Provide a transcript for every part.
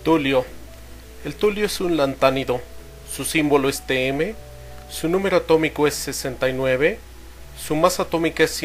Tulio. El tulio es un lantánido. Su símbolo es Tm, su número atómico es 69, su masa atómica es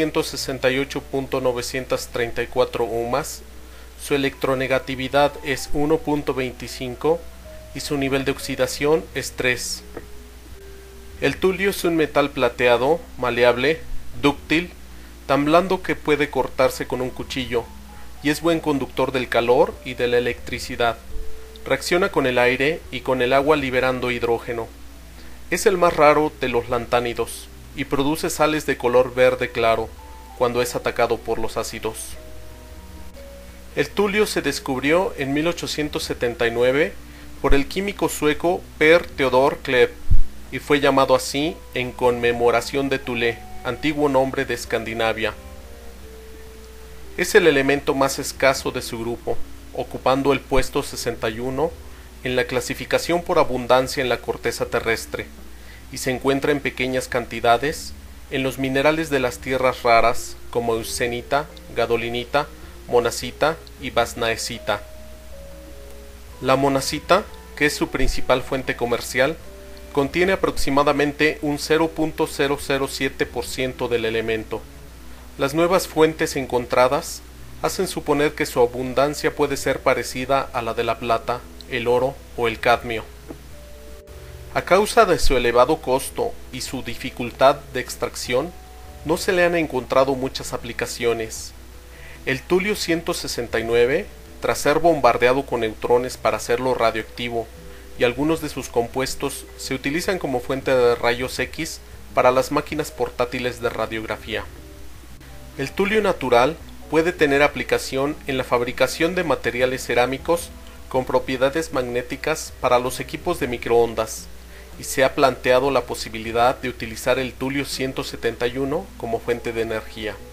168.934 UMAS, su electronegatividad es 1.25 y su nivel de oxidación es 3. El tulio es un metal plateado, maleable, dúctil, tan blando que puede cortarse con un cuchillo, y es buen conductor del calor y de la electricidad. Reacciona con el aire y con el agua liberando hidrógeno. Es el más raro de los lantánidos y produce sales de color verde claro cuando es atacado por los ácidos. El tulio se descubrió en 1879 por el químico sueco Per Theodor Klepp y fue llamado así en conmemoración de Thule, antiguo nombre de Escandinavia. Es el elemento más escaso de su grupo, ocupando el puesto 61 en la clasificación por abundancia en la corteza terrestre, y se encuentra en pequeñas cantidades en los minerales de las tierras raras como eusenita, gadolinita, monacita y basnaesita. La monacita, que es su principal fuente comercial, contiene aproximadamente un 0.007% del elemento. Las nuevas fuentes encontradas hacen suponer que su abundancia puede ser parecida a la de la plata, el oro o el cadmio. A causa de su elevado costo y su dificultad de extracción, no se le han encontrado muchas aplicaciones. El tulio 169, tras ser bombardeado con neutrones para hacerlo radioactivo, y algunos de sus compuestos se utilizan como fuente de rayos X para las máquinas portátiles de radiografía. El tulio natural puede tener aplicación en la fabricación de materiales cerámicos con propiedades magnéticas para los equipos de microondas, y se ha planteado la posibilidad de utilizar el tulio 171 como fuente de energía.